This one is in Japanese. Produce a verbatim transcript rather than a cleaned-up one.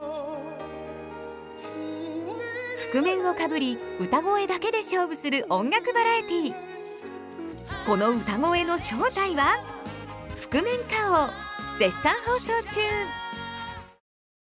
覆面をかぶり歌声だけで勝負する音楽バラエティー。この歌声の正体は覆面歌王、絶賛放送中。